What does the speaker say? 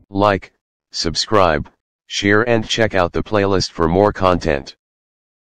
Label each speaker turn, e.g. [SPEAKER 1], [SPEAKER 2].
[SPEAKER 1] Like, subscribe, share and check out the playlist for more content.